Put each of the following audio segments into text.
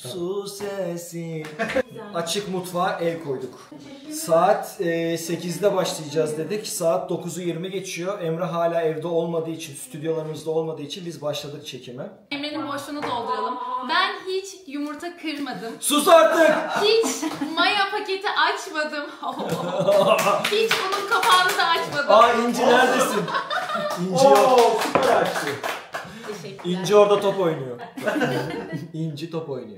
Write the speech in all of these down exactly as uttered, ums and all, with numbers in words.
Su sesi. Açık mutfağa el koyduk. Saat e, sekizde başlayacağız dedik. Saat dokuzu yirmi geçiyor. Emre hala evde olmadığı için, stüdyolarımızda olmadığı için biz başladık çekime. Emre'nin boşluğunu dolduralım. Ben hiç yumurta kırmadım. Sus artık! Hiç maya paketi açmadım. Hiç bunun kapağını da açmadım. Aa İnci neredesin? İnci yok. Süper açtı. Teşekkürler. İnci orada top oynuyor. İnci top oynuyor.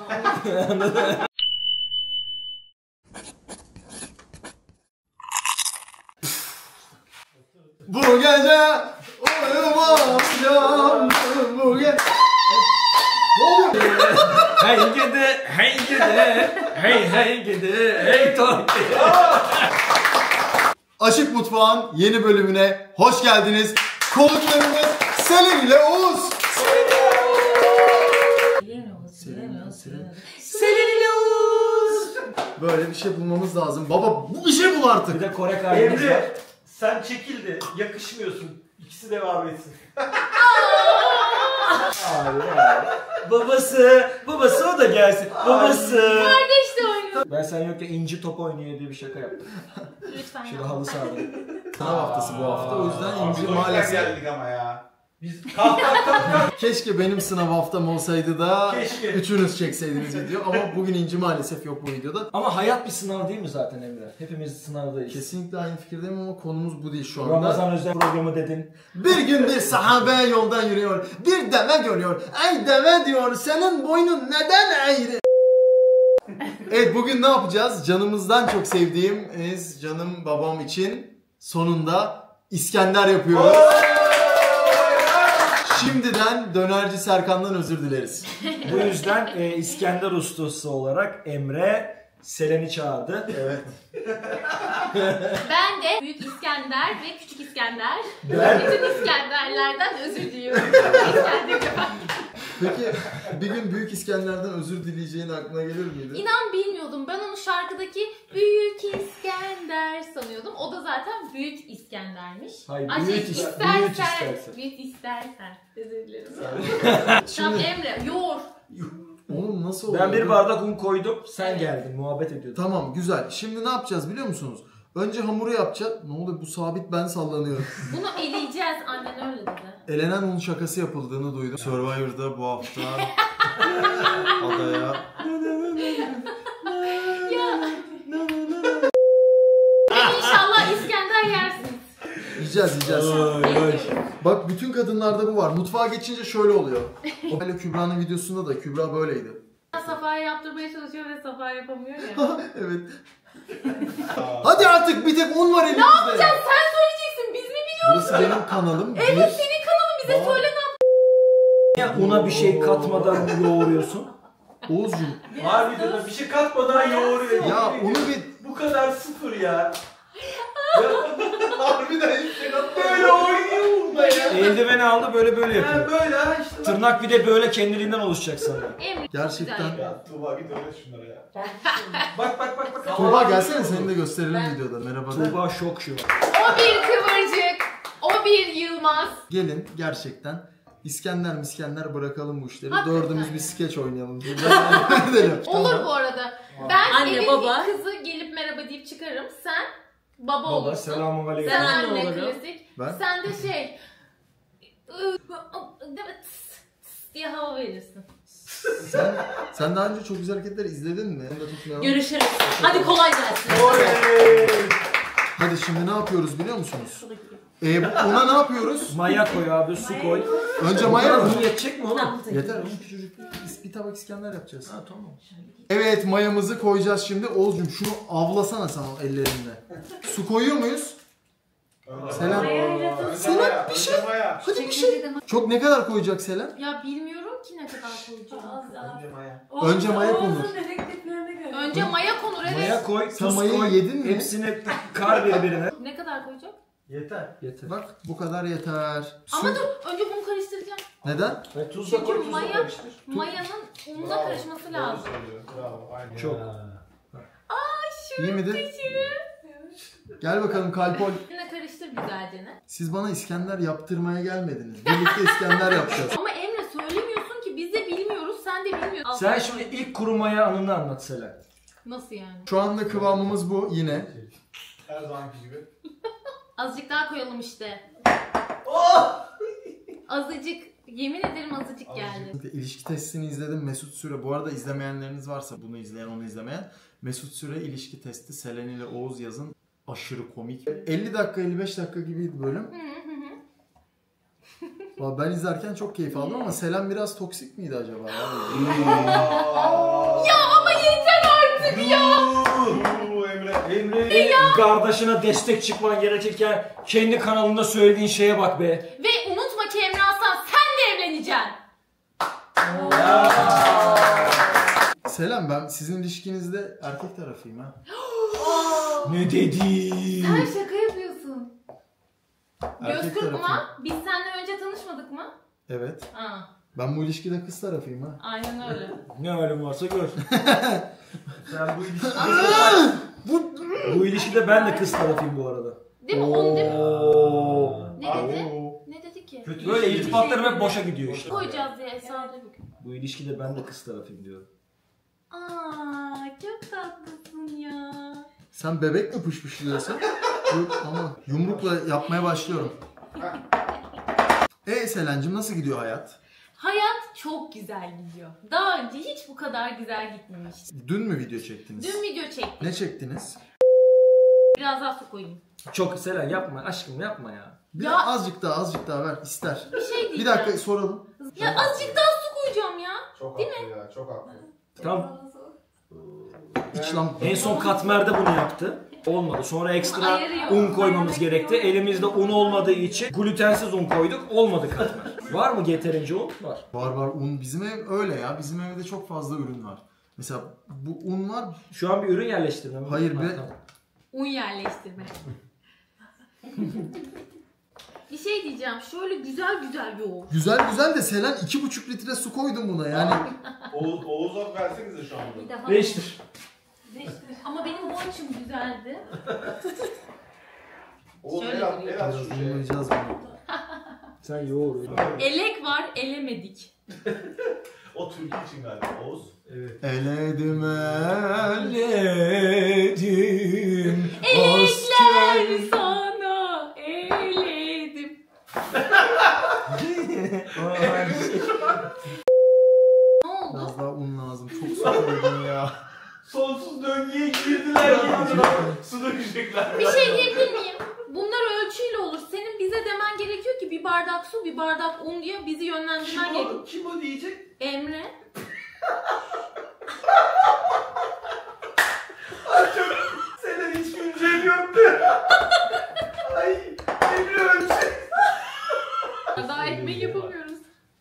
Bu gece uyumayacağım. Bu gece... Ne oluyor? Hey gidi, hey gidi, hey hey gidi, hey Toki. Aşık Mutfağın yeni bölümüne hoş geldiniz. Konuklarımız Selin ile Oğuz. Selin ile Oğuz. Böyle bir şey bulmamız lazım. Baba bu bir şey bul artık. Bir de Kore kardeşimiz var. Emre sen çekil de yakışmıyorsun. İkisi devam etsin. Abi abi. Babası, babası o da gelsin. Babası. Kardeş de oynuyor. Ben sen yokken İnci top oynuyor diye bir şaka yaptım. Lütfen Şurada yapma. halı sahada. Sınav haftası bu hafta. O yüzden İnci Abi, maalesef. geldik ama ya. Biz kalk kalk kalk kalk. Keşke benim sınav haftam olsaydı da Keşke. üçünüz çekseydiniz video. Ama bugün İnci maalesef yok bu videoda. Ama hayat bir sınav değil mi zaten Emre? Hepimiz sınavdayız. Kesinlikle aynı fikirdeyim ama konumuz bu değil şu anda. Ramazan özel programı dedin. Bir gün bir sahabe yoldan yürüyor. Bir deve görüyor. Ey deve diyor, senin boynun neden eğri? Evet, bugün ne yapacağız? Canımızdan çok sevdiğimiz canım babam için sonunda İskender yapıyoruz. Şimdiden dönerci Serkan'dan özür dileriz. Bu yüzden e, İskender ustası olarak Emre Selen'i çağırdı. Evet. Ben de Büyük İskender ve Küçük İskender. Ben- Bütün İskenderlerden özür diliyorum. İskender Peki bir gün Büyük İskender'den özür dileyeceğin aklına gelir miydi? İnan bilmiyordum. Ben onu şarkıdaki Büyük İskender sanıyordum. O da zaten Büyük İskender'miş. Hayır, Ay, büyük şey, is- istersen, büyük istersen. Büyük istersen. Özür dilerim. Şimdi Tamam Emre, yoğur. oğlum nasıl oldu? Ben bir bardak un koydum, sen geldin, muhabbet ediyordun. Tamam, güzel. Şimdi ne yapacağız biliyor musunuz? Önce hamuru yapacağız. Ne oluyor, bu sabit, ben sallanıyorum. Bunu eleyeceğiz. Annen öyle dedi. Elenen un şakası yapıldığını duydum. Survivor'da bu hafta adaya. Ya. İnşallah İskender yersiniz. Yiyeceğiz yiyeceğiz. Ay, ay. Bak bütün kadınlarda bu var. Mutfağa geçince şöyle oluyor. O böyle Kübra'nın videosunda da Kübra böyleydi. Safa'ya yaptırmaya çalışıyor ve Safa yapamıyor ya. Evet. Hadi artık, bir tek un var elimizde. Ne yapacağız? Sen söyleyeceksin. Biz mi biliyoruz? Burası benim kanalım. Evet, Bir- senin kanalın, bize Aa. söyle. Niye una bir şey katmadan yoğuruyorsun? Oğuzcuğum. Harbiden de bir şey katmadan yoğuruyor. Ya onu bir... Bu kadar sıfır ya. Ya harbiden hiçbir şey katmadan böyle oynuyor bunda ya. Eldiveni aldı, böyle böyle Ha, yapıyor. böyle ha işte. Tırnak bir de böyle kendiliğinden oluşacak sana. Emre. Gerçekten. Güzel. Ya Tuğba git öyle şunlara ya. Bak bak bak bak. Tuğba gelsene, seni de gösterelim videoda. Merhaba de. Tuğba şok şu. O bir kıvırcık. O bir Yılmaz. Gelin gerçekten İskender miskender bırakalım bu işleri. Hakikaten Dördümüz bir ya. skeç oynayalım. Devam edelim. Olur bu arada. Ben Anne, evin baba. ilk kızı gelip merhaba deyip çıkarım. Sen baba, Baba olursun. selamun aleyküm. Sen Ben anne anne olurum. klasik. Ben? Sen de şey... diye hava verirsin. Sen, sen daha önce çok güzel hareketler izledin mi? Onu da tutmayalım. Görüşürüz. Hadi kolay gelsin. Hadi şimdi ne yapıyoruz biliyor musunuz? Ee, ona ne yapıyoruz? Maya koy abi, su koy. Önce maya mı? Un yetecek mi oğlum? Yeter oğlum, küçücük bir, bir tabak İskender yapacağız. Ha tamam. Evet, mayamızı koyacağız şimdi. Oğuzcum şunu avlasana sen o ellerinle. Su koyuyor muyuz? Selen. Selen bir şey. Hadi bir şey. Çok ne kadar koyacak Selen? Ya bilmiyorum ki ne kadar koyacağım. Önce maya. Önce maya konur. Önce maya konur, evet. Maya koy, Sen tuz mayayı koy. yedin mi? Hepsini kar birbirine. Ne kadar koyacak? Yeter. Yeter. Bak bu kadar yeter. Su. Ama dur, önce bunu karıştıracağım. Neden? Ve tuz da Çünkü koy, tuz da maya- karıştır. Mayanın unla karışması lazım. Bravo. Aynen. Çok. İyi midir? Gel bakalım Kalpol. Yine karıştır güzelce. Siz bana İskender yaptırmaya gelmediniz. Birlikte İskender yapacağız. Ama Emre söylemiyorsun ki, biz de bilmiyoruz, sen de bilmiyorsun. Al. Sen şimdi ilk kurumaya anını anlat Selen. Nasıl yani? Şu anda kıvamımız bu yine. Her zamanki gibi. Azıcık daha koyalım işte. Azıcık. Yemin ederim azıcık geldi. İlişki testini izledim Mesut Süre. Bu arada izlemeyenleriniz varsa bunu izleyen onu izlemeyen. Mesut Süre ilişki testi Selen ile Oğuz Yaz'ın aşırı komik. elli dakika elli beş dakika gibiydi bölüm. Vallahi ben izlerken çok keyif aldım ama Selen biraz toksik miydi acaba? Ya ama yeter artık ya. Uuu Emre. Emre kardeşine destek çıkman gerekirken kendi kanalında söylediğin şeye bak be. Ve unutma ki Emre Hasan sen de evleneceksin. Selen ben sizin ilişkinizde erkek tarafıyım ha. Ne dedi? Sen şaka yapıyorsun. Göz Erkek kırpma. tarafıyım. Biz seninle önce tanışmadık mı? Evet. Ha, Ben bu ilişkide kız tarafıyım ha. aynen öyle. Ne halin varsa gör. Sen bu ilişkide Bu Bu ilişkide ben de kız tarafıyım bu arada. Değil mi? Onu değil mi? Oo. Ne dedi? Oo. Ne dedi ki? kötü Böyle ilişki- irtibatlarım hep boşa gidiyor işte. Koyacağız diye hesabı. Bu ilişkide ben de kız tarafıyım diyorum. Aa, çok tatlısın ya. Sen bebek mi pışpışlıyorsun? Yok ama yumrukla yapmaya başlıyorum. E Selen'cim nasıl gidiyor hayat? Hayat çok güzel gidiyor. Daha önce hiç bu kadar güzel gitmemişti. Dün mü video çektiniz? Dün video çektik. Ne çektiniz? Biraz daha su koyayım. Çok Selen yapma aşkım yapma ya. Bir Ya- azıcık daha azıcık daha ver ister. Bir şey diyeceğim. Bir dakika soralım. Ya azıcık daha su koyacağım ya. Çok Değil haklı ya, çok haklı. Tamam. İç lan. En son katmerde bunu yaptı. Olmadı. Sonra ekstra Ayarı yok. un koymamız Ayarı gerekti. yok. Elimizde un olmadığı için glutensiz un koyduk. Olmadı katmer. Var mı yeterince un? Var. Var var un. Bizim ev öyle ya. Bizim evde çok fazla ürün var. Mesela bu un var. Şu an bir ürün yerleştirme mi? Hayır Ha, be. tamam. Un yerleştirme. Bir şey diyeceğim. Şöyle güzel güzel yoğur. Güzel güzel de Selen iki buçuk litre su koydun buna yani. Oğuz, Oğuz'a versenize şu Bir anda. daha. Değiştir. Değiştir. Ama benim bonçum güzeldi. Oğuz Şöyle el at, duruyor. el at Biraz şu şeye. unlayacağız bunu. Sen yoğur. Elek var, elemedik. O Türkiye için galiba Oğuz. Evet. Eledim eledim. Elekler sana eledim. Ne oldu? Biraz daha un lazım. Çok su koydun ya. Sonsuz döngüye girdiler yemin su dökecekler. Bir şey diyebilir miyim? Bunlar ölçüyle olur. Senin bize demen gerekiyor ki bir bardak su, bir bardak un diye bizi yönlendirmen Kim gerekiyor. o? Kim o diyecek? Emre. Senin hiç güleceğin yoktu. Ay Emre ölçek. Daha ekmek yapamıyoruz.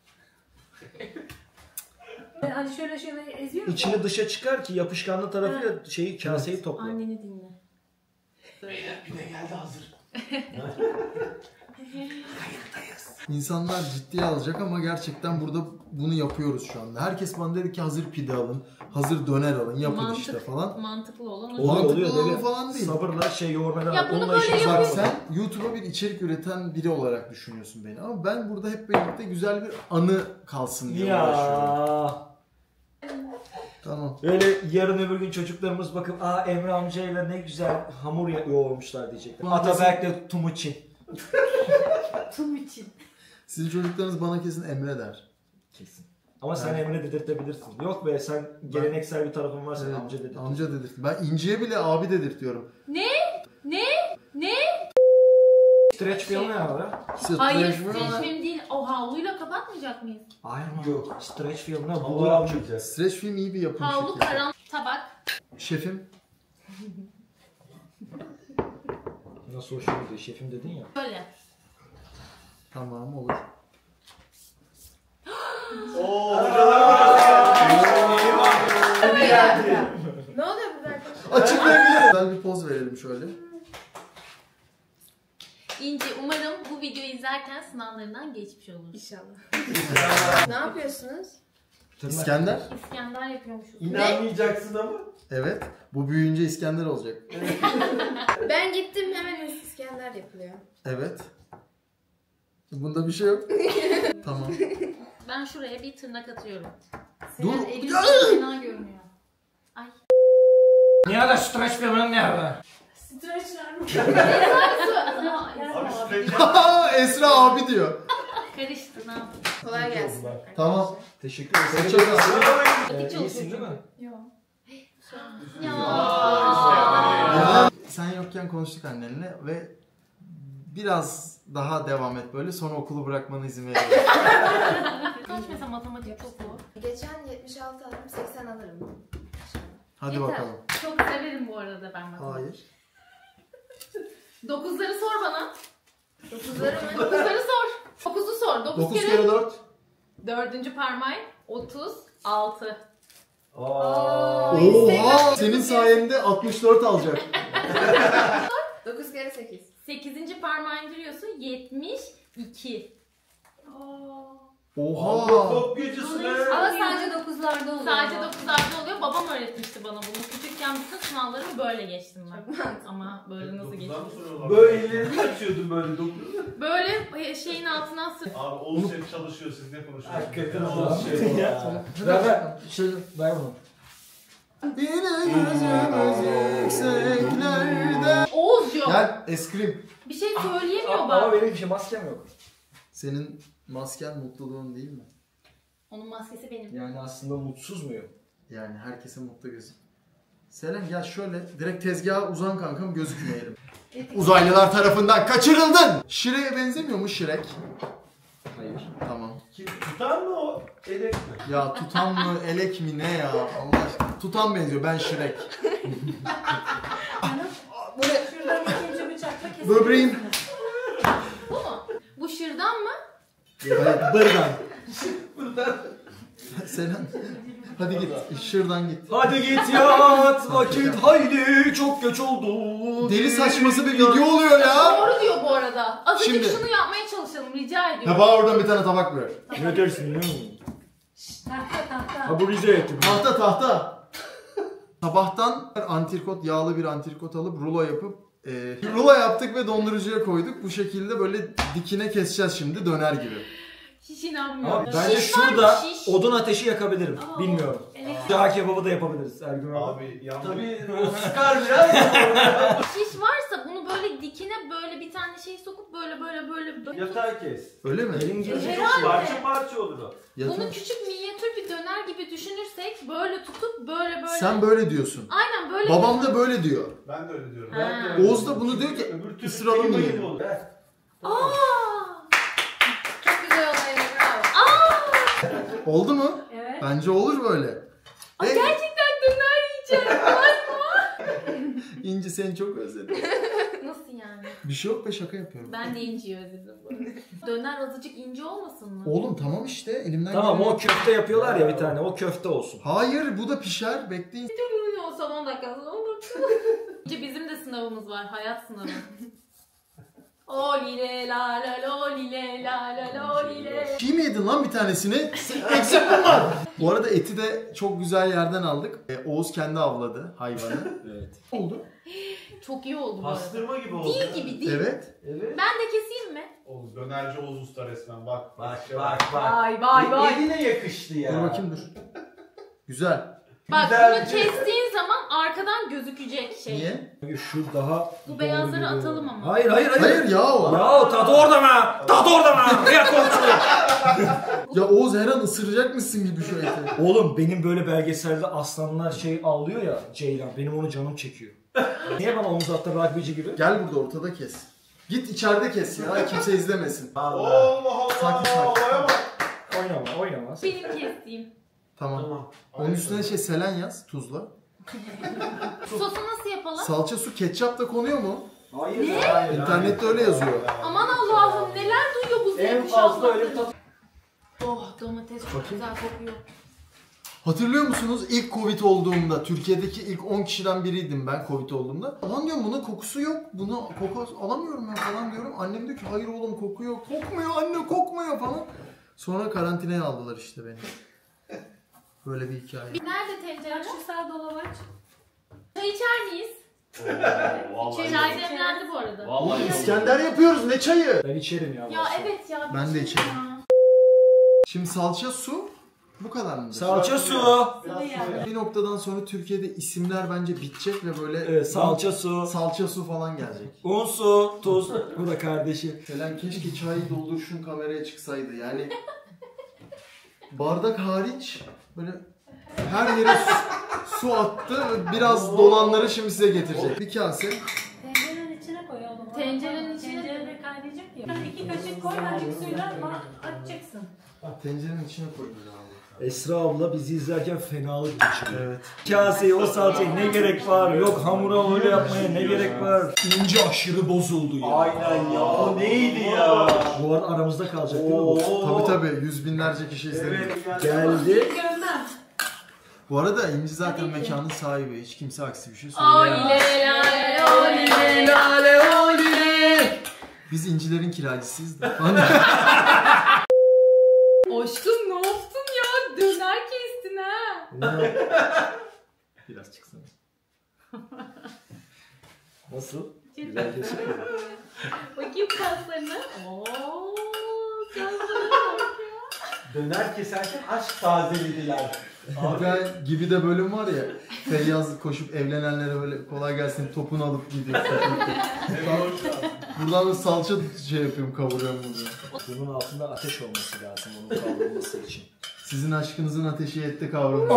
Hani şöyle şöyle eziyor mu? İçini dışa çıkar ki yapışkanlı tarafıyla şeyi kaseyi topla. Anneni dinle. Bir de geldi hazır. İnsanlar ciddiye alacak ama gerçekten burada bunu yapıyoruz şu anda. Herkes bana dedi ki hazır pide alın, hazır döner alın, yapın Mantık- işte falan. Mantıklı olan o. Oluyor, Mantıklı oluyor olan dedi. falan değil. Sabırla şey yoğurmadan Ya bunu onunla böyle işimiz Bak var. yapıyorsun. sen YouTube'a bir içerik üreten biri olarak düşünüyorsun beni ama ben burada hep birlikte güzel bir anı kalsın diye uğraşıyorum. Ya. Tamam. Böyle yarın öbür gün çocuklarımız bakıp aa Emre amcayla ne güzel hamur ya- yoğurmuşlar diyecekler. Bana Ataberk'le Tumuçin. Tüm için. Sizin çocuklarınız bana kesin Emre der. Kesin. Ama sen Evet. Emre dedirtebilirsin. Yok be sen geleneksel bir tarafın varsa Evet, amca dedirtirsin. amca dedirt. Ben İnci'ye bile abi dedirtiyorum. Ne? Ne? Ne? Stretch film ne abi? Hayır, Stretch streç film- film değil. O havluyla kapatmayacak mıyız? Hayır mı? Yok. Stretch film ne? Allah Bu almayacağız. Stretch film iyi bir yapım Havlu, şirketi. karan, tabak. Şefim. Nasıl hoşuma gidiyor? Şefim dedin ya. Böyle. Tamam olur. Oo hocalar Bir geldi. Ne oluyor burada arkadaşlar? Açıklayabilirim. Güzel bir poz verelim şöyle. İnci, umarım bu videoyu izlerken sınavlarından geçmiş olur. İnşallah. Ne yapıyorsunuz? Tırnak. İskender. İskender yapıyormuşuz. İnanmayacaksın ama. Evet. Bu büyüyünce İskender olacak. Ben gittim hemen İskender yapılıyor. Evet. Bunda bir şey yok. Tamam. Ben şuraya bir tırnak atıyorum. Dur. Senin elin çok fena görünüyor. Ay. Nerede streç filmin nerede? Streçler mi? Abi streç Esra abi diyor. Karıştı ne yapayım? Kolay gelsin. Tamam. Teşekkür ederim. Çok sağ ol. Ee, iyisin değil mi? Yok. Ya. Ya. Sen yokken konuştuk annenle ve biraz daha devam et böyle, sonra okulu bırakmana izin verelim. Kaç mesela matematik çok zor. Geçen yetmiş altı aldım, seksen alırım. Hadi Yeter. bakalım. Çok severim bu arada ben matematik. Hayır. Dokuzları sor bana. Dokuzları mı? Dokuzları sor. Dokuzu sor. Dokuz, dokuz kere. kere dört. Dördüncü parmağın otuz altı. Oha! Instagram- Senin sayende altmış dört alacak. Dokuz kere sekiz. Sekizinci parmağı indiriyorsun yetmiş iki. Oha! Kopyacısı ne? Ama sadece dokuzlarda oluyor. Sadece dokuzlarda oluyor. Babam öğretmişti bana bunu. Küçükken bütün sınavlarımı böyle geçtim ben. Ama böyle nasıl Dokuzdan geçtim? mı soruyorlar? Böyle ellerini açıyordun böyle dokuz. Böyle şeyin altından sır. Abi Oğuz hep çalışıyor, siz ne konuşuyorsunuz? Hakikaten Ya? Oğuz şey ya. Ver ver. Şöyle ver bunu. Yine gözümüz yükseklerde. Oğuz yok. Gel eskrim. Bir şey söyleyemiyor Ama bak. benim bir şey maskem yok. Senin masken mutluluğun değil mi? Onun maskesi benim. Yani aslında mutsuz muyum? Yani herkese mutlu gözük. Selen gel şöyle direkt tezgaha uzan kankam, gözükmeyelim. Uzaylılar tarafından kaçırıldın. Shrek'e benzemiyor mu Shrek? Hayır. Tamam. Kim tutan mı o? Elek mi? Ya tutan mı elek mi ne ya Allah aşkına. Tutan benziyor, ben Shrek. Böyle Şuradan ikinci bıçakla kesin. böbreğim. Bu mu? Bu şırdan mı? Buradan. Buradan. Selen hadi git şuradan git. Hadi git yat vakit haydi çok geç oldu. Deli saçması bir video oluyor ya. Doğru diyor bu arada. Azıcık Şimdi- şunu yapmaya çalışalım rica ediyorum. Ha bana oradan bir tane tabak ver. Ne dersin biliyor musun? Tahta tahta. Ha bu Rize eti. Tahta tahta. Sabahtan antrikot, yağlı bir antrikot alıp rulo yapıp e, rulo yaptık ve dondurucuya koyduk. Bu şekilde böyle dikine keseceğiz şimdi, döner gibi. Hiç inanmıyorum. Abi, bence Şiş var mı? şurada Şiş. odun ateşi yakabilirim. Aa, Bilmiyorum. Evet. Cağ kebabı da yapabiliriz Ergün abi. Abi yandı. Tabii o sıkar biraz. Şiş varsa bunu böyle dikine böyle bir tane şey sokup böyle böyle böyle böyle. Yatağı kes. Öyle mi? Elim gibi. Herhalde. Parça parça olur o. Yatağı- Bunu küçük minyatür bir döner gibi düşünürsek böyle tutup böyle böyle. Sen böyle diyorsun. Aynen böyle. Babam da böyle diyor. Ben de öyle diyorum. Ha. Ben de öyle Oğuz da diyorum. bunu diyor ki Öbür türlü ısıralım kıyma yiyelim. gibi olur. He. Aa! Çok güzel olay bravo. Oldu mu? Evet. Bence olur böyle. Ay, Ve gerçekten döner yiyeceğim. İnci seni çok özledim. Nasıl yani? Bir şey yok be, şaka yapıyorum. Ben de inciyi özledim bu arada. Döner azıcık ince olmasın mı? Oğlum tamam işte elimden Tamam geleni- o köfte yapıyorlar ya bir tane. O köfte olsun. Hayır bu da pişer, bekleyin. O son on dakika sonra olur. Bizim de sınavımız var. Hayat sınavı. Olile la la lolile la la lolile. Çiğ mi yedin lan bir tanesini? Eksik mi var? Bu arada eti de çok güzel yerden aldık. Ee, Oğuz kendi avladı hayvanı. Evet. Ne oldu? Çok iyi oldu bu arada. Pastırma gibi oldu. Değil gibi değil. Evet. Evet. Ben de keseyim mi? Oğuz, dönerci Oğuz Usta resmen bak. Bak İşte bak bak. Vay vay vay. Eline yakıştı ya. Dur bakayım dur. Güzel. Bak Güzel bunu bir şey. kestiğin zaman arkadan gözükecek şey. Niye? Şu daha... Bu beyazları doğru atalım geliyor. ama. Hayır hayır hayır. Hayır ya o. Ya o tadı orada mı? Tadı orada mı? Ya komşu. Ya Oğuz her an ısıracak mısın gibi şu eti. Oğlum benim böyle belgeselde aslanlar şey avlıyor ya Ceylan. Benim onu canım çekiyor. Niye bana omuz attı rugbyci gibi? Gel burada ortada kes. Git içeride kes ya, kimse izlemesin. Vallahi. Allah Allah. Sakin, sakin. Olaya bak. Oynama oynamaz. Benim kestiğim. Tamam. Tamam. Onun üstüne şey selen yaz, tuzla. Sosu nasıl yapalım? Salça, su, ketçap da konuyor mu? Hayır. Ne? Hayır. İnternette öyle yazıyor. Aman Allah'ım neler duyuyor bu En zevk fazla öyle bir tat. Oh domates çok güzel kokuyor. Hatırlıyor musunuz ilk Covid olduğumda, Türkiye'deki ilk on kişiden biriydim ben Covid olduğumda. Lan diyorum bunun kokusu yok, bunu koku alamıyorum ben falan diyorum. Annem diyor ki hayır oğlum koku yok, kokmuyor anne kokmuyor falan. Sonra karantinaya aldılar işte beni. Böyle bir hikaye. Nerede tencere? Şu sağ dolabı aç. Çay içer miyiz? Vallahi. Çay demlendi bu arada. Vallahi. İskender yapıyoruz, ne çayı? Ben içerim ya. Ya varsa. evet ya. Ben de bir şey içerim. ya. Şimdi salça, su Bu kadar mı? Salça su. Sıvı yağ. Bir noktadan sonra Türkiye'de isimler bence bitecek ve böyle Evet, salça su. salça su falan gelecek. Un, su, tuz. Bu da kardeşi. Selen keşke çayı dolduruşun kameraya çıksaydı. Yani bardak hariç böyle her yere su, su attı. Biraz dolanları şimdi size getirecek. Bir kase. Tencerenin içine koy oğlum. Tencerenin içine- Tencerede kaynayacak ya. Sen iki kaşık koy, azıcık suyla ama açacaksın. Tencerenin içine koy böyle abi. Esra abla bizi izlerken fenalık geçiriyor. Evet. Kaseyi, o salçayı ne gerek var? Yok hamura öyle yapmaya ne gerek var? İnce aşırı bozuldu ya. Aynen ya. O neydi ya? Bu arada aramızda kalacak değil mi bu? Tabii tabii yüz binlerce kişi izledi. Evet. Geldi. Görmem. Bu arada İnci zaten Tabii ki. mekanın sahibi. Hiç kimse aksi bir şey Oley söyleyemez. lale oley lale oley. Biz İncilerin kiracısıyız da. Aşkım ne yaptın ya? Döner kestin ha. Biraz çıksana. Nasıl? Güzel kesin mi? Bakayım kaslarına. Ooo. Kaslarına bak ya. Döner keserken aşk tazelediler. Bir tane gibi de bölüm var ya. Feyyaz koşup evlenenlere böyle kolay gelsin topunu alıp gidiyor. Buradan da salça şey yapıyorum, kavuruyorum burada. Bunun altında ateş olması lazım onun kavrulması için. Sizin aşkınızın ateşi yetti kavrulmuş.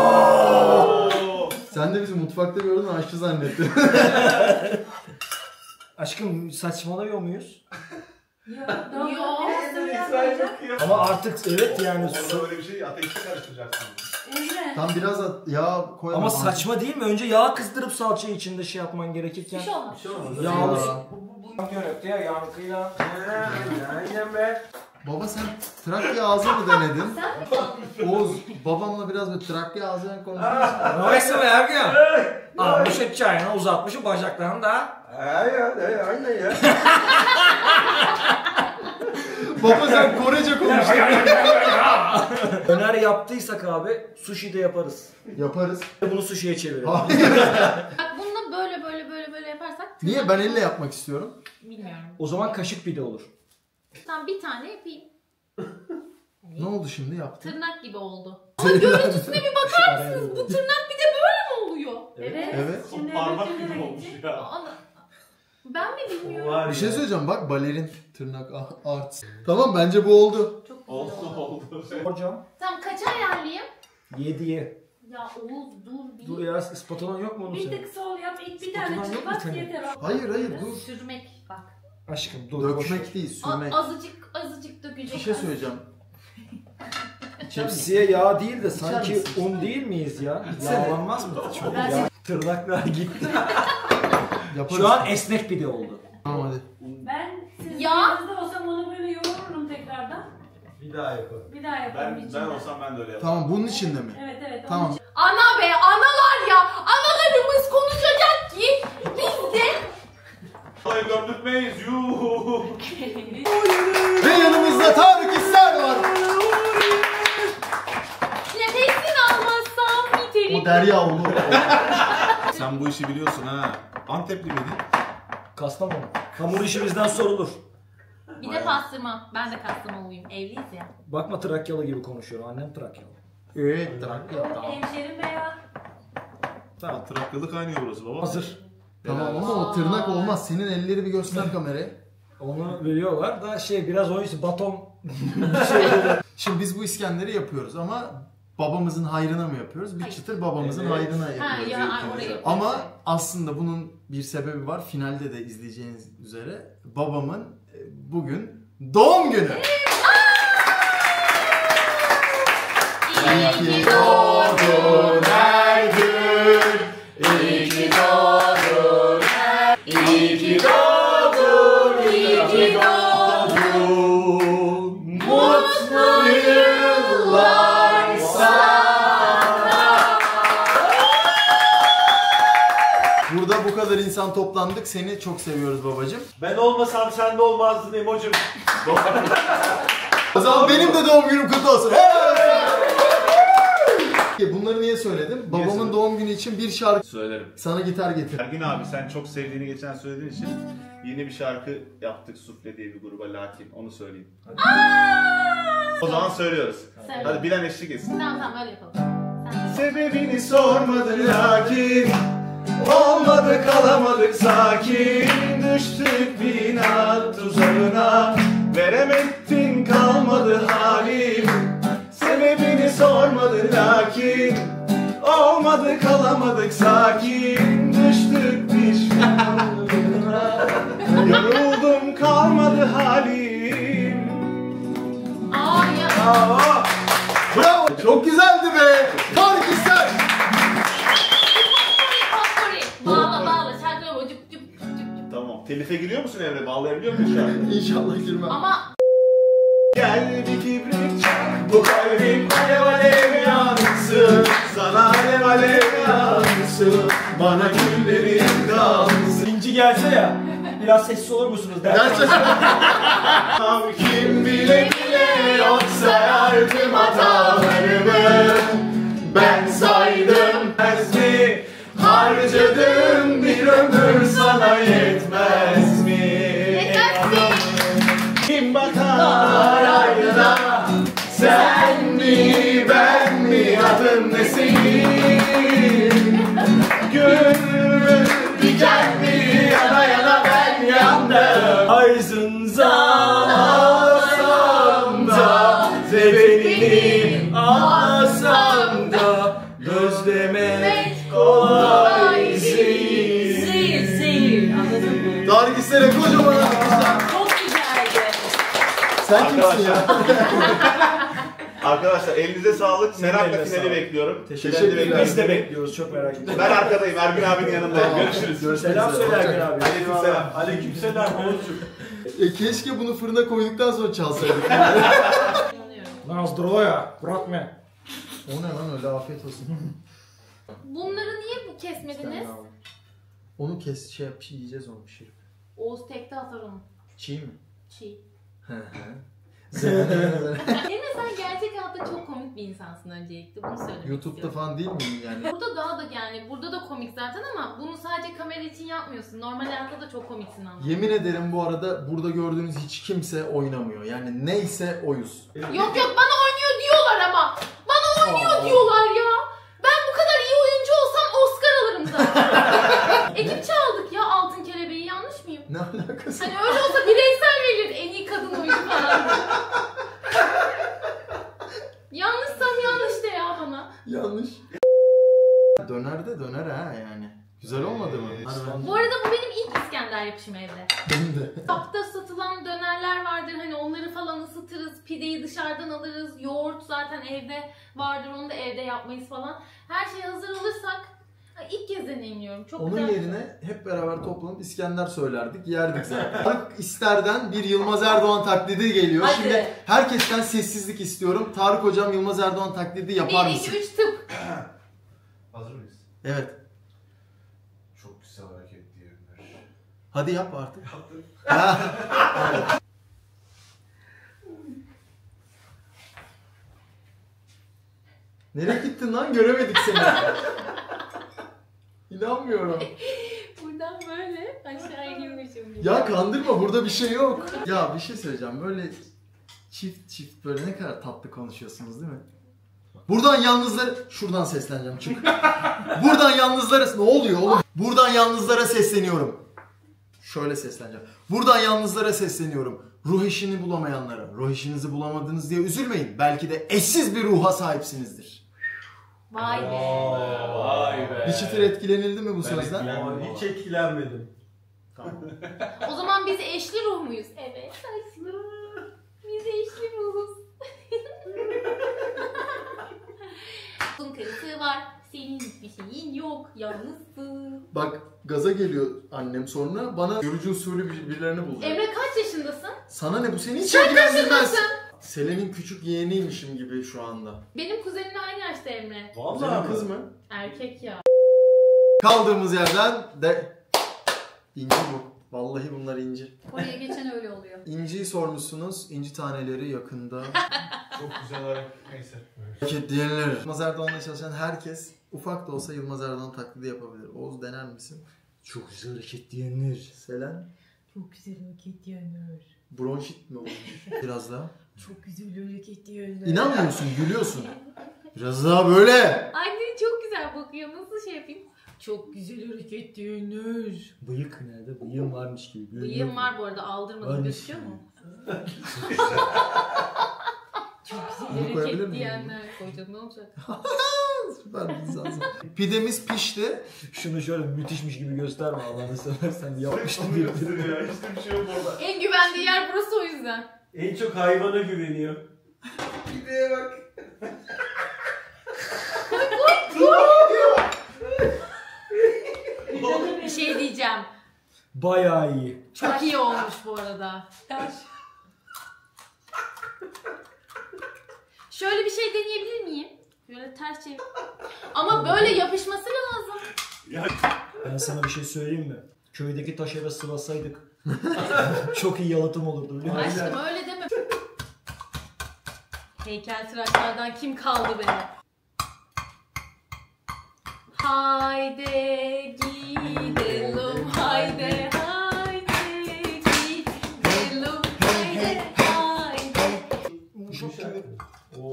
Sen de bizi mutfakta gördün, aşçı zannettin. Aşkım saçmalıyor muyuz? Yok. Yok. Yok. İsrail bakıyor. Ama artık evet yani Orada su. öyle bir şey ateşte karıştıracaksın. Emre. Tam biraz da yağ koyalım. Ama saçma değil mi? Önce yağ kızdırıp salçayı içinde şey yapman gerekirken. Bir şey olmaz. Yağlı. Ya. yankıyla. Baba sen Trakya ağzı mı denedin? Sen mi? Oğuz, babamla biraz bir Trakya ağzıyla konuşuyorsun. Neyse be ergen. Almış et çayını uzatmışım bacaklarını da. Aynen ya. Baba sen Korece konuştun. Döner yaptıysak abi sushi de yaparız. Yaparız. Bunu sushi'ye çevirelim. Bak bununla böyle böyle böyle böyle yaparsak. Niye? Ben elle yapmak istiyorum. Bilmiyorum. O zaman kaşık pide olur. Tamam bir tane yapayım. Ne oldu şimdi yaptın? Tırnak gibi oldu. Ama görüntüsüne bir bakar mısınız? Bu tırnak bir de böyle mi oluyor? Evet. Evet. Şimdi Parmak Emre gibi nereye olmuş gitti? ya. Ana- Ben mi bilmiyorum? Var Bir şey ya. söyleyeceğim bak balerin tırnak ah, art. Tamam bence bu oldu. Çok güzel Oldu oldu. oldu. Hocam. Tamam kaça ayarlayayım? Yediye. Ya Oğuz dur bir. Dur ya spatulan yok mu onun Bir senin? tık sol yap. İlk bir Spatulan tane yok mu çıkmaz senin? yeter. Hayır hayır dur. Sürmek bak. Aşkım dur. boş ver. Dökmek değil A- sürmek. azıcık azıcık dökecek. Bir şey söyleyeceğim. Tepsiye yağ değil de sanki misin? un değil miyiz ya? İçsene. Yağlanmaz mı? Çok Ben- ya. Tırnaklar gitti. Yaparız. Şu an esnek pide oldu. Tamam hadi. Ben sizin Ya. yanınızda olsam onu böyle yoğururum tekrardan. Bir daha yapalım. Bir daha yaparım Ben, içinde. ben olsam ben de öyle yaparım. Tamam bunun içinde mi? Evet evet. onun Tamam. için- Ana be analar ya. Analarımız konuşacak ki biz de. Hayır gördürtmeyiz. Yuuu. Ve yanımızda Tarık İster var. Nefesini almazsam biterim. O Derya oldu. Sen bu işi biliyorsun ha. Antepli miydin? Kastamonu. Hamur işi bizden sorulur. Bir de pastırma. Ben de Kastamonuluyum. Evliyiz ya. Bakma Trakyalı gibi konuşuyor. Annem Trakyalı. Evet Trakya. Tamam. Hemşerim veya Tamam Trakyalı kaynıyor burası baba. Hazır. Tamam ama o tırnak olmaz. Senin elleri bir göster kameraya. Onu veriyorlar da şey biraz o işte baton bir şey dedi. Şimdi biz bu İskender'i yapıyoruz ama babamızın hayrına mı yapıyoruz? Bir Hayır. çıtır babamızın Evet. hayrına Ha yapıyoruz. ya ay, orayı. Ama aslında bunun bir sebebi var. Finalde de izleyeceğiniz üzere babamın e, bugün doğum günü. İyi ki doğdun her gün. İyi ki doğdun her. İyi ki doğdun. İyi ki doğdun. Mutlu yıllar sana. Burada bu kadar insan toplandık. Seni çok seviyoruz babacığım. Ben olmasam sen de olmazdın Emo'cum. O zaman benim de doğum günüm kutlu olsun. Bunları niye söyledim? Babamın söyledin? doğum günü için bir şarkı Söylerim. sana gitar getir. Ergin abi sen çok sevdiğini geçen söylediğin için yeni bir şarkı yaptık Sufle diye bir gruba Lakin. Onu söyleyeyim. O zaman söylüyoruz. Sevmem. Hadi bilen eşlik etsin. Tamam tamam öyle yapalım. Sen de. Sebebini sormadın lakin olmadı kalamadık sakin. Düştük bir inat tuzağına, veremedin kalmadı halim. Sebebini sormadın lakin olmadı kalamadık sakin. Düştük pişmanlığına, yoruldum kalmadı halim. Aa ya. Aa, bravo. Çok güzeldi be. Tarikisler. Potpourri. Bağla bağla. Şarkıları böyle cüp cüp cüp cüp. Tamam. Telife giriyor musun Emre? Bağlayabiliyor musun şu an? İnşallah girmem. Ama Gel bir kibrit çak, bu kalbim alev alev yansın. Sana alev alev yansın, bana güllerin kalsın. İnci gelse ya. Biraz sessiz olur musunuz? Gerçekten. Kim bile bile yoksa yardım hatalarımı ben saydım. Ezmi harcadım bir ömür sana yetmez mi? Yetmez mi? Kim bakar aynada, sen mi ben mi, adın ne senin? Gönlümü diken mi, yana yana ben yandım. Aydınza Ağlasam da, zebelini ağlasam da gözlemek kolay Zil, zil. Anladın mı? Tarikisler'e kocaman alkışlar. Çok güzeldi. Sen kimsin ya? Arkadaşlar elinize sağlık. Merakla eline finali sağlık. bekliyorum. Teşekkürler. Biz de bekliyoruz, çok merak ediyorum. Ben arkadayım, Ergün abinin yanındayım. Tamam. Görüşürüz. Görüşmek Selam üzere. söyle Hoşça Ergün kal. abi. Aleykümselam. Aleykümselam Oğuzcuğum. E keşke bunu fırına koyduktan sonra çalsaydık. inanıyorum. Nazdroya, bırakma. O ne lan öyle, afiyet olsun. Bunları niye bu kesmediniz? Onu kes, şey yap, yiyeceğiz onu pişirip. Oğuz tekte atar onu. Çiğ mi? Çiğ. Hı hı. Emre sen gerçek hayatta çok komik bir insansın öncelikle. Bunu söylemek YouTube'da istiyorum. falan değil miyim yani? Burada daha da yani burada da komik zaten ama bunu sadece kamera için yapmıyorsun. Normal hayatta da çok komiksin ama. Yemin ederim bu arada burada gördüğünüz hiç kimse oynamıyor. Yani neyse oyuz. Yok yok bana oynuyor diyorlar ama. Bana oynuyor diyorlar ya. Ben bu kadar iyi oyuncu olsam Oscar alırım zaten. Ekip çaldık ya Altın Kelebeği, yanlış mıyım? Ne alakası? Hani öyle olsa bireysel verilir en iyi kadın oyuncu falan. Yanlışsam yanlış de ya bana. Yanlış. Döner de döner ha yani. Güzel olmadı mı? Bu arada bu benim ilk İskender yapışım evde. Benim de. Kapta satılan dönerler vardır, hani onları falan ısıtırız, pideyi dışarıdan alırız, yoğurt zaten evde vardır, onu da evde yapmayız falan. Her şey hazır alırsak ilk kez deneyimliyorum. Çok Onun güzel. yerine hep beraber toplanıp İskender söylerdik, yerdik zaten. Tarık İster'den bir Yılmaz Erdoğan taklidi geliyor. Hadi. Şimdi herkesten sessizlik istiyorum. Tarık hocam Yılmaz Erdoğan taklidi yapar bir, mısın? iki, üç tıp. Hazır mıyız? Evet. Çok güzel hareket diyorlar. Hadi yap artık. Ha. Nereye gittin lan? Göremedik seni. İnanmıyorum. Buradan böyle aşağı iniyormuşum. gibi. Ya kandırma, burada bir şey yok. Ya bir şey söyleyeceğim. Böyle çift çift böyle ne kadar tatlı konuşuyorsunuz değil mi? Buradan yalnızlara... Şuradan sesleneceğim, çık. Buradan yalnızlara... Ne oluyor oğlum? Buradan yalnızlara sesleniyorum. Şöyle sesleneceğim. Buradan yalnızlara sesleniyorum. Ruh eşini bulamayanlara. Ruh eşinizi bulamadınız diye üzülmeyin. Belki de eşsiz bir ruha sahipsinizdir. Vay be. Vay be. Bir çıtır etkilenildi mi bu sözden? Ama hiç etkilenmedim. Tamam. O zaman biz eşli ruh muyuz? Evet, eşli. Biz eşli ruhuz. Bunun karısı var. Senin hiçbir şeyin yok. Yalnızsın. Bak gaza geliyor annem sonra. Bana görücü usulü bir- birilerini bulacak. Emre kaç yaşındasın? Sana ne, bu seni hiç Sen ilgilendirmez. kaçındasın? Selen'in küçük yeğeniymişim gibi şu anda. Benim kuzenimle aynı yaşta Emre. Vallahi Senin mı? kız mı? Erkek ya. Kaldığımız yerden de... İnci bu. Vallahi bunlar inci. Oraya geçen öyle oluyor. İnciyi sormuşsunuz. İnci taneleri yakında. Çok güzel hareket. Neyse. Hareket diyenler. Yılmaz Erdoğan'la çalışan herkes ufak da olsa Yılmaz Erdoğan taklidi yapabilir. Oğuz dener misin? Çok güzel hareket diyenler. Selen. Çok güzel hareket diyenler. Bronşit mi olmuş? Biraz daha. Çok güzel hareket diyorlar. İnanmıyorsun, gülüyorsun. Biraz daha böyle. Anne çok güzel bakıyor. Nasıl şey yapayım? Çok güzel hareket diyorlar. Bıyık nerede? Bıyığım varmış gibi. Bıyığım var bu arada. Aldırmadım. Varmış. Gözüküyor mu? Çok Bunu güzel koyabilir Hareket miyim? diyenler koyacağım. Ne olacak? Süper bir lisansı. Pidemiz pişti. Şunu şöyle müthişmiş gibi gösterme Allah'ını seversen yapmıştım diye. Ya işte bir şey yok orada. En güvendiği yer burası o yüzden. En çok hayvana güveniyor. Pideye bak. Bir şey diyeceğim. Bayağı iyi. Çok iyi olmuş bu arada. Taş. Şöyle bir şey deneyebilir miyim? Böyle ters çevir. Ama böyle yapışması lazım. Ben sana bir şey söyleyeyim mi? Köydeki taş eve sıvasaydık çok iyi yalıtım olurdu biliyor musun? Aşkım öyle deme. Heykeltıraşlardan kim kaldı be? Haydi gidelim, haydi haydi gidelim, haydi haydi. Oo.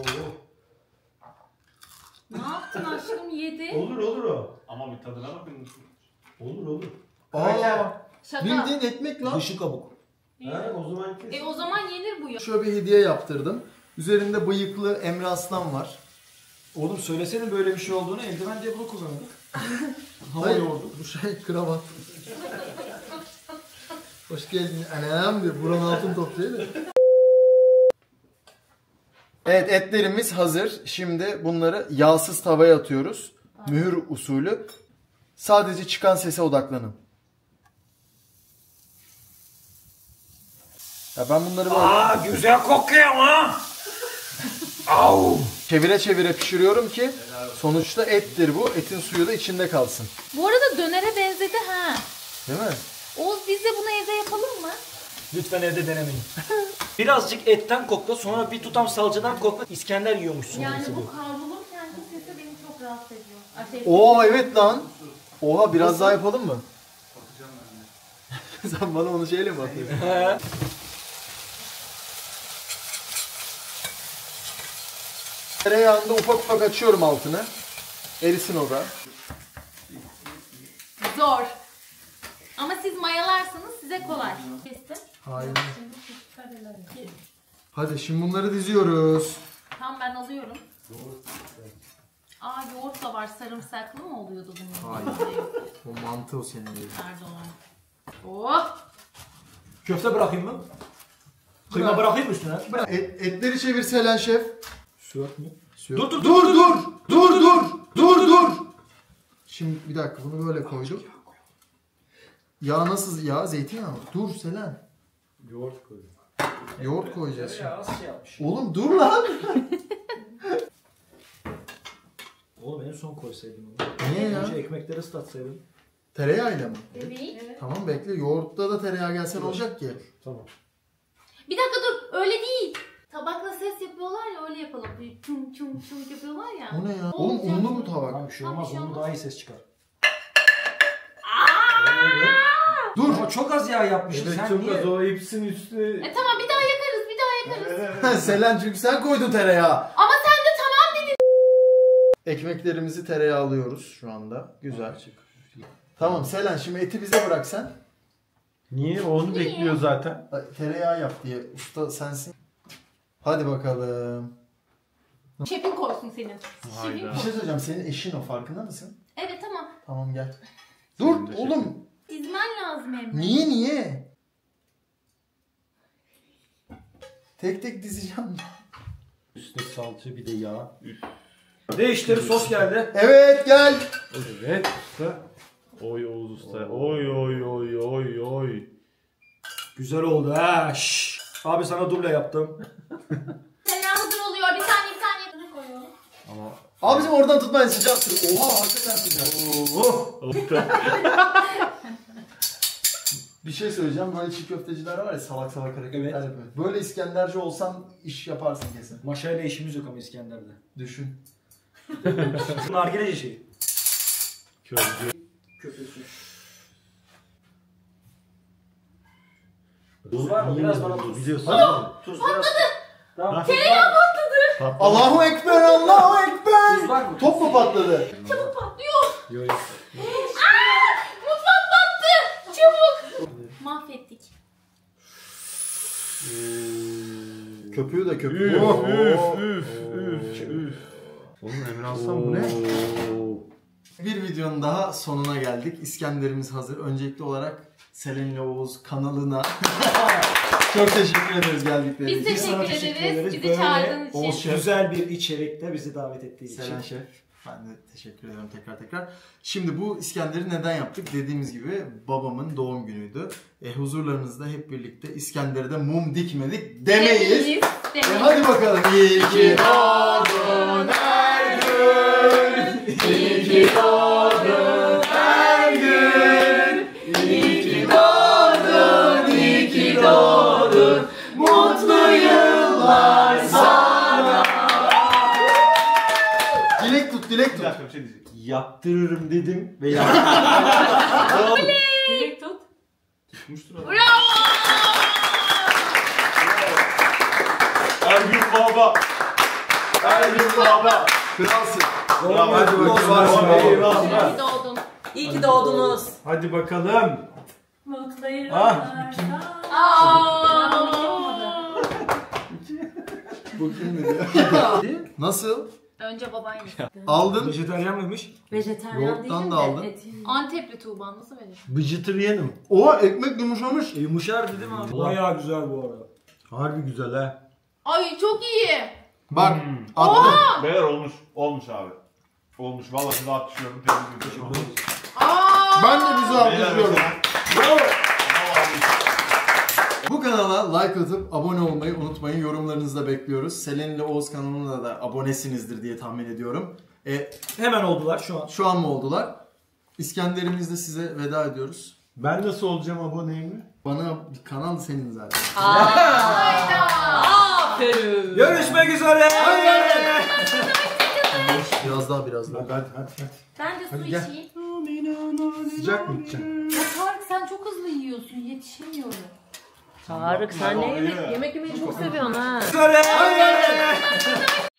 Ne yaptın aşkım, yedi? Olur olur o. Ama bir tadına bakın. Olur olur. Aa, Şaka. bildiğin ekmek lan. Dışı kabuk. Ha, o zaman kes. E o zaman yenir bu ya. Şöyle bir hediye yaptırdım. Üzerinde bıyıklı Emre Aslan var. Oğlum söylesene böyle bir şey olduğunu, eldiven diye bunu kullandık. Hava Hayır, yoğurdu. bu şey kravat. Hoş geldin anam diyor. Buranın altın topluyor da. Evet, etlerimiz hazır. Şimdi bunları yağsız tavaya atıyoruz. Mühür usulü. Sadece çıkan sese odaklanın. Ya ben bunları böyle Aa güzel kokuyor ama. Au. çevire çevire pişiriyorum ki sonuçta ettir bu. Etin suyu da içinde kalsın. Bu arada dönere benzedi ha. Değil mi? Oğuz biz de bunu evde yapalım mı? Lütfen evde denemeyin. Birazcık etten kokla, sonra bir tutam salçadan kokla. İskender yiyormuşsun. Yani mesela. bu kavrulurken ki sesi beni çok rahatsız ediyor. Ay, şey- Oo evet lan. Oha biraz daha yapalım mı? Sen bana onu şeyle mi atıyorsun? He. Tereyağında ufak ufak açıyorum altını. Erisin o da. Zor. Ama siz mayalarsanız size kolay. Kestim. Hayır. Hadi şimdi bunları diziyoruz. Tamam ben alıyorum. Aa yoğurt da var. Sarımsaklı mı oluyordu bunun? Hayır. O mantı o senin değil. Pardon. Oh! Köfte bırakayım mı? Kıyma bırakayım mı üstüne? Bırak. Et, etleri çevir Selen şef. Sört mü? Dur Dur, dur dur, dur dur dur dur dur dur. Şimdi bir dakika bunu böyle koydum. Yağ nasıl yağ? Zeytinyağı mı? Dur Selen. Yoğurt koyuyor. Yoğurt koyacağız şimdi. Ya az şey yapmış. Oğlum dur lan. Oğlum en son koysaydım onu. Niye ya? Önce ekmekleri ıslatsaydım. Tereyağıyla mı? Evet. Tamam bekle. Yoğurtta da tereyağı gelse ne olacak ki? Tamam. Bir dakika dur. Öyle değil. Tabakla ses yapıyorlar ya öyle yapalım. Bir çum çum çum yapıyorlar ya. O ne ya? Oğlum unlu bu tabak. Tamam bir şey Tamam, olmaz. bir şey Onun olmaz. daha iyi ses çıkar. Dur. Ama çok az yağ yapmışsın. Evet Sen çok niye? az o hepsinin üstüne. E tamam bir daha yakarız. Bir daha yakarız. Selen çünkü sen koydun tereyağı. Ama sen de tamam dedin. Ekmeklerimizi tereyağı alıyoruz şu anda. Güzel. Tamam Selen şimdi eti bize bırak sen. Niye? O onu Niye? bekliyor zaten. Ay, tereyağı yap diye usta sensin. Hadi bakalım. Şefin koysun senin. Şefin Bir koy. şey söyleyeceğim. Senin eşin o farkında mısın? Evet tamam. Tamam gel. Dur oğlum. Dizmen lazım Emre. Niye niye? Tek tek dizeceğim. Üstüne salça bir de yağ. Üf. Değiştir, sos geldi. Evet gel. Evet usta. Oy Oğuz usta. Oy oy oy oy oy. Güzel oldu ha. Şşş. Abi sana duble yaptım. Tereyağı hazır oluyor. Bir saniye bir saniye. Bunu koyuyorum. Ama Abicim oradan tutmayın sıcaktır. Oha hakikaten sıcak. oh. Bir şey söyleyeceğim. Böyle çiğ köfteciler var ya salak salak hareketler Evet. yapıyor. Böyle İskenderci olsan iş yaparsın kesin. Maşayla işimiz yok ama İskender'de. Düşün. Nargileci şey. Közde. Köftesi. Tuz var mı? Biraz bana tuz. Biliyorsun. Tuz biraz. Tamam. Tereyağı patladı. Allahu Ekber, Allahu Ekber. Tuz var mı? Top mu patladı? Çabuk patlıyor. Yok yok. Aa, mutfak battı. Çabuk. Mahvettik. Köpüğü de köpüğü. Üf Oh. üf üf üf üf. Oğlum Emre Aslan bu ne? Bir videonun daha sonuna geldik. İskenderimiz hazır. Öncelikli olarak Selen'le Oğuz kanalına çok teşekkür ederiz geldikleri Biz için. teşekkür Sana ederiz. teşekkür ederiz. Bizi Böyle çağırdığın için. Oğuz güzel bir içerikle bizi davet ettiği için. Selen Şef. Ben de teşekkür ederim tekrar tekrar. Şimdi bu İskender'i neden yaptık? Dediğimiz gibi babamın doğum günüydü. E, huzurlarınızda hep birlikte İskender'e de mum dikmedik demeyiz. Demeyiz. E, Demeyiz. hadi bakalım. İyi ki doğdun Ergün. İyi ki doğdun Ergün. İyi ki doğdun, iyi ki doğdun. Mutlu yıllar sana. Dilek tut, dilek Bir tut. dakika bir şey diyecek. Yaptırırım dedim ve yaptım. Dilek tut. Tutmuştur abi. Bravo. Ergün baba. Ergün baba. Kralsın. Bravo. Hadi bakalım. Bravo. İyi Bravo. ki doğdun. İyi ki doğdunuz. Hadi bakalım. Mutlu Ah. yıllar. Aa. Bu kim diyor? Nasıl? Önce baban yesin. Aldın. Vejetaryen mıymış? Vejetaryen Yoğurttan değilim da de aldın. etim. Antepli Tuğba nasıl verir? Vegetarianım. Oha ekmek yumuşamış. E, yumuşar dedim abi. Bayağı güzel bu arada. Harbi güzel ha. Ay çok iyi. Bak Hmm. attım. Beyler olmuş. Olmuş abi. Olmuş. Vallahi size alkışlıyorum. Tebrik ediyorum. Aa. Ben de bizi Beyler alkışlıyorum. mesela. Bravo. Bu kanala like atıp abone olmayı unutmayın. Yorumlarınızı da bekliyoruz. Selin ile Oğuz kanalına da abonesinizdir diye tahmin ediyorum. E, Hemen oldular şu an. şu an mı oldular? İskender'imizle size veda ediyoruz. Ben nasıl olacağım aboneyim mi? Bana bir kanal senin zaten. Hayda. Aferin. Görüşmek üzere. Biraz daha biraz daha. Hadi hadi hadi. Ben de su Hadi gel. içeyim. Sıcak mı içeceksin? Ya Tarık sen çok hızlı yiyorsun. Yetişemiyorum. Tarık sen ne Bravo, yemek, iyi. yemek yemeyi çok seviyorsun ha. Üzere.